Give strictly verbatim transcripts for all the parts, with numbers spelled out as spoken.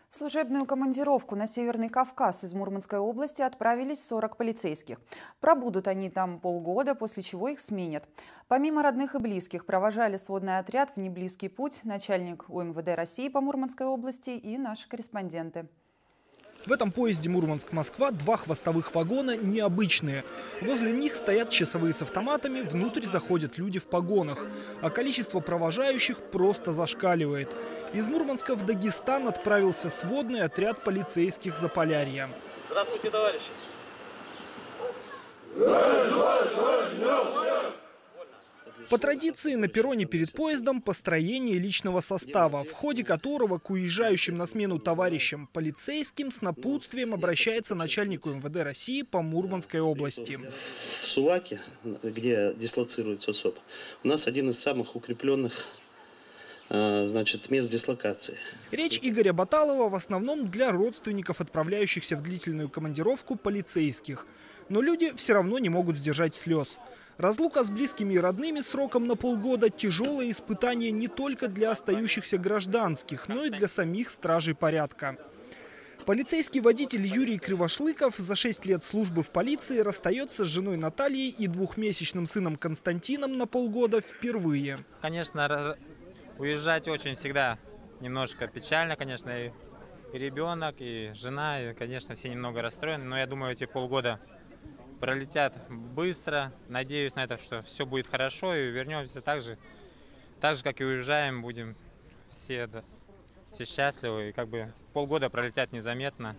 В служебную командировку на Северный Кавказ из Мурманской области отправились сорок полицейских. Пробудут они там полгода, после чего их сменят. Помимо родных и близких, провожали сводный отряд в неблизкий путь начальник УМВД России по Мурманской области и наши корреспонденты. В этом поезде Мурманск-Москва два хвостовых вагона необычные. Возле них стоят часовые с автоматами, внутрь заходят люди в погонах. А количество провожающих просто зашкаливает. Из Мурманска в Дагестан отправился сводный отряд полицейских Заполярья. Здравствуйте, товарищи! По традиции на перроне перед поездом построение личного состава, в ходе которого к уезжающим на смену товарищам полицейским с напутствием обращается начальник УМВД России по Мурманской области. В Сулаке, где дислоцируется СОП, у нас один из самых укрепленных значит, мест дислокации. Речь Игоря Баталова в основном для родственников, отправляющихся в длительную командировку полицейских. Но люди все равно не могут сдержать слез. Разлука с близкими и родными сроком на полгода – тяжелое испытание не только для остающихся гражданских, но и для самих стражей порядка. Полицейский водитель Юрий Кривошлыков за шесть лет службы в полиции расстается с женой Натальей и двухмесячным сыном Константином на полгода впервые. Конечно, уезжать очень всегда немножко печально, конечно, и ребенок, и жена, и, конечно, все немного расстроены, но я думаю, эти полгода пролетят быстро. Надеюсь на это, что все будет хорошо и вернемся так же, так же, как и уезжаем, будем все, да, все счастливы. И как бы полгода пролетят незаметно.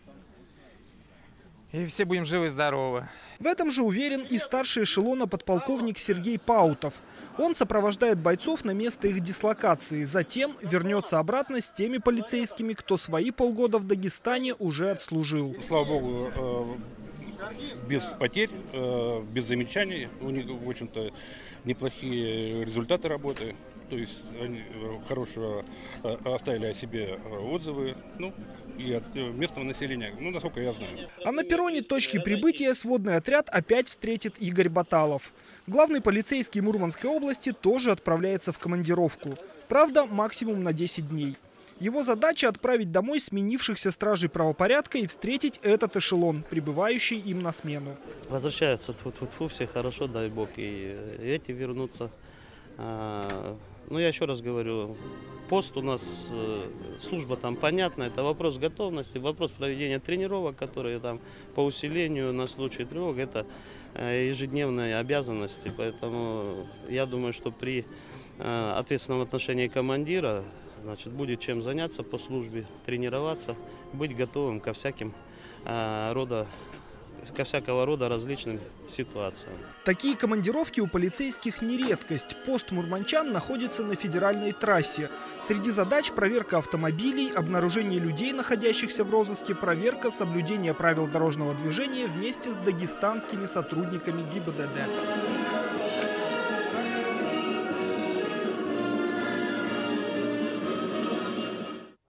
И все будем живы и здоровы. В этом же уверен и старший эшелона подполковник Сергей Паутов. Он сопровождает бойцов на место их дислокации. Затем вернется обратно с теми полицейскими, кто свои полгода в Дагестане уже отслужил. Слава богу, без потерь, без замечаний. У них, в общем-то, неплохие результаты работы. То есть они хорошего оставили о себе отзывы, ну, и от местного населения, ну, насколько я знаю. А на перроне точки прибытия сводный отряд опять встретит Игорь Баталов. Главный полицейский Мурманской области тоже отправляется в командировку. Правда, максимум на десять дней. Его задача – отправить домой сменившихся стражей правопорядка и встретить этот эшелон, прибывающий им на смену. Возвращаются, тьфу-тьфу-тьфу, все хорошо, дай бог, и эти вернутся. Ну, я еще раз говорю, пост у нас, служба там понятна, это вопрос готовности, вопрос проведения тренировок, которые там по усилению на случай тревог, это ежедневные обязанности. Поэтому я думаю, что при ответственном отношении командира, значит, будет чем заняться по службе, тренироваться, быть готовым ко всяким рода ко всякого рода различным ситуациям. Такие командировки у полицейских не редкость. Пост мурманчан находится на федеральной трассе. Среди задач проверка автомобилей, обнаружение людей, находящихся в розыске, проверка соблюдения правил дорожного движения вместе с дагестанскими сотрудниками ГИБДД.